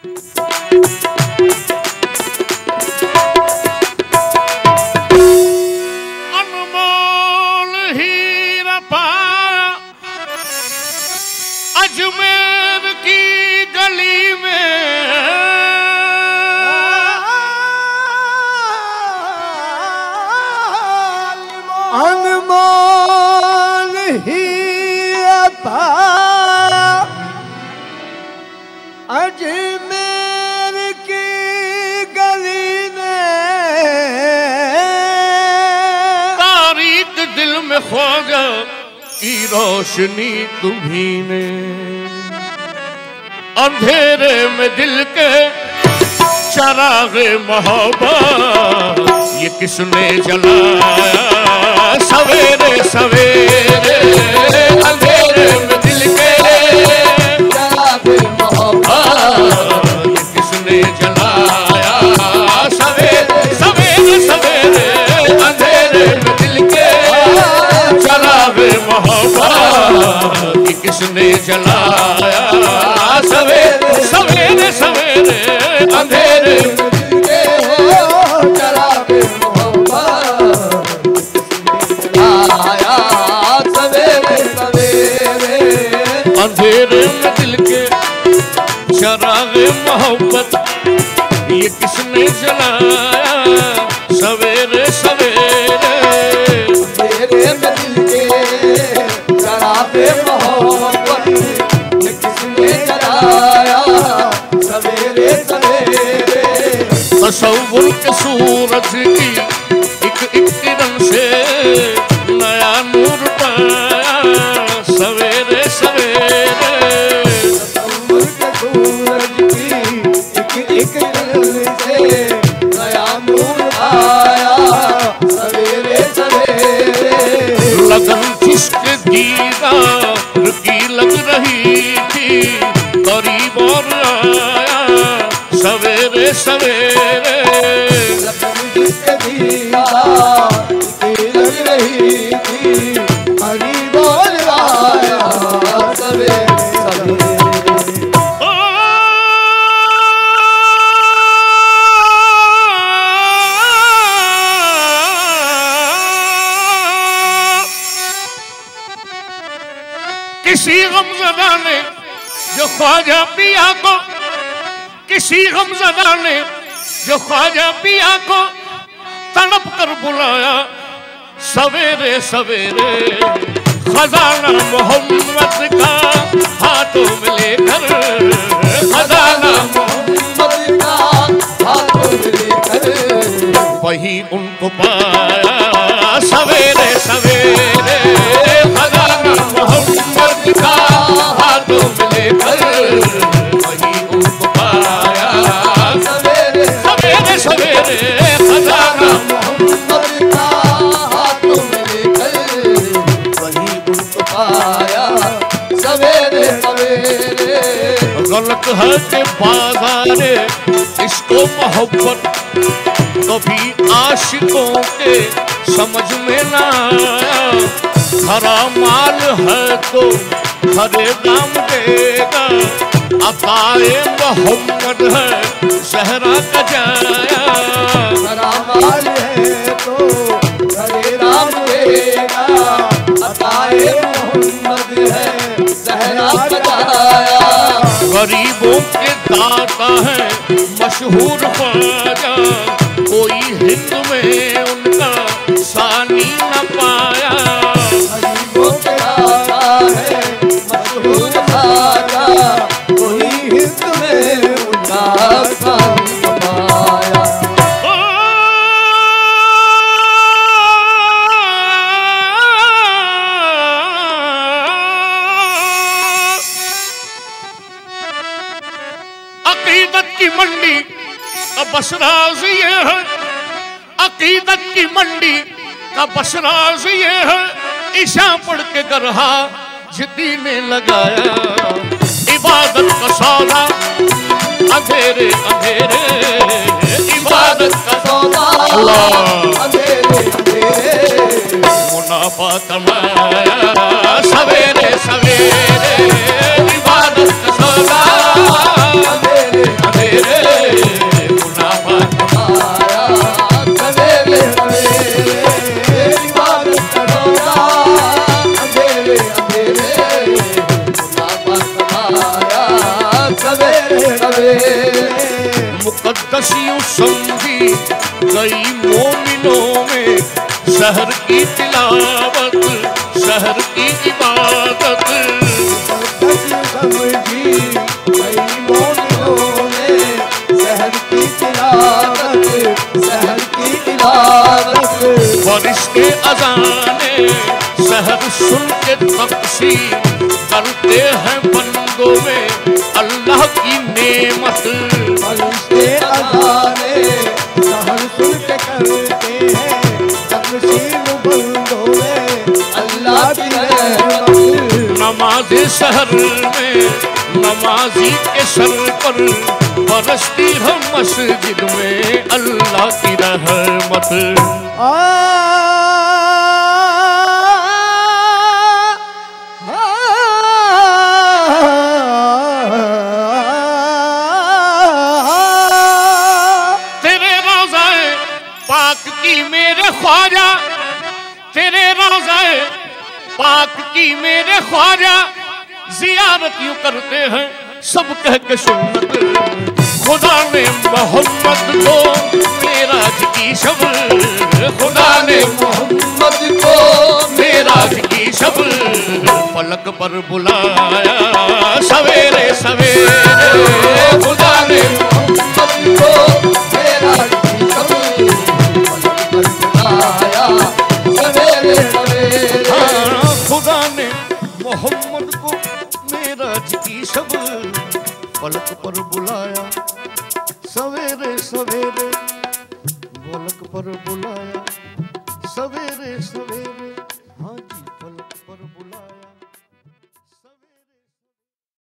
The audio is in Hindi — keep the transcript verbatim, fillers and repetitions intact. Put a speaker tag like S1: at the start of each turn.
S1: अनमोल हीरा पाया अजमेर की गली में,
S2: अनमोल हीरा पाया अजमेर की गली ने,
S1: तारीख दिल में ख्वाजा की रोशनी तुम्ही ने, अंधेरे में दिल के चरागे मोहब्बत ये किसने जलाया, सवेरे सवेरे अंधेरे में दिल के
S2: चरागे मोहब्बत
S1: ये किसने जलाया, सवेरे सवेरे सवेरे अंधेरे में दिल के चरागे मोहब्बत ये किसने जलाया, सवेरे सवेरे सवेरे अंधेरे में दिल के हो
S2: चरागे मोहब्बत आया, सवेरे सवेरे
S1: अंधेरे में दिल के चरागे मोहब्बत ये किसने जलाया, सवेरे सवेरे
S2: अंधेरे में दिल के चरागे मोहब्बत ये किसने जलाया, सवेरे सवेरे
S1: तसव्वुर के सूरज की एक एक किरण से नया नूर पाया, सवेरे सवेरे
S2: तसव्वुर के सूरज की एक एक किरण से नया नूर आया, सवेरे सवेरे
S1: लगन जिसके दीदार की लग रही थी करीब और आया, सवेरे सवेरे
S2: लगन जिसके दीदार की लग रही थी करीब और आया, सवेरे सवेरे
S1: किसी गमज़दा ने जो ख्वाजा पिया को, किसी गमज़दा ने जो ख्वाजा पिया को तड़प कर बुलाया, सवेरे सवेरे खजाना मोहम्मद का हाथों में लेकर, खजाना
S2: मोहम्मद का हाथों में लेकर
S1: वही उनको पाया, सवेरे सवेरे खजाना मोहम्मद का हाथों में लेकर वही उनको पाया,
S2: सवेरे
S1: सवेरे सवेरे खजाना
S2: मोहम्मद का हाथों में लेकर वही उनको पाया, सवेरे सवेरे
S1: गलत है कि बाज़ारे इसको मोहब्बत कभी आशिकों के समझ में ना आया, खरा माल है तो खरे दाम देगा, अताए मोहम्मद है सहरा का जाया,
S2: खरा माल है तो खरे राम देगा, अताए मोहम्मद है सहरा का जाया,
S1: गरीबों के दाता है मशहूर ख्वाजा, कोई हिंद में उनका सानी न पाया,
S2: गरीबों के दाता है मशहूर ख्वाजा, कोई हिंद में उनका सानी न पाया,
S1: अकीदत की मंडी का बस राज ये है, अकीदत की मंडी का बस राज ये है, ईशा पढ़ के गरहा जिद्दी ने लगाया, इबादत का सौदा अंधेरे अंधेरे, इबादत का
S2: सौदा अंधेरे अंधेरे
S1: मुनाफा कमाया, सवेरे सवेरे इबादत का सौदा अंधेरे अंधेरे
S2: सवेरे सवेरे
S1: मुकद्दस यूं समझी गई मोमिनों में शहर की तिलावत शहर की इबादत
S2: समझी गई मोमिनों में शहर की तिलावत शहर की तिलावत
S1: फरिश्ते अज़ाने शहर सुन के तक़सीम करते हैं बंदों में अल्लाह की नेमत
S2: फरिश्ते अज़ाने शहर सुन के करते हैं तक़सीम बंदों में अल्लाह की नेमत
S1: नमाज़े शहर में नमाजी के सर पर बरसती है मस्जिद में अल्लाह की रहमत तेरे रोज़ाए पाक की मेरे ख्वाजा तेरे रोज़ाए पाक की मेरे ख्वाजा जियारत यूं करते हैं सब कह के सुन्नत खुदा ने मोहम्मद को मेराज की शब खुदा ने
S2: मोहम्मद को
S1: मेराज की शब पलक पर बुलाया सवेरे सवेरे खुदा ने
S2: मोहम्मद को मेराज की शब पलक पर बुलाया सवेरे सवेरे
S1: हाँ, खुदा ने मोहम्मद को मेराज की शब पलक पर बुलाया सवेरे सवेरे पलक पर बुलाया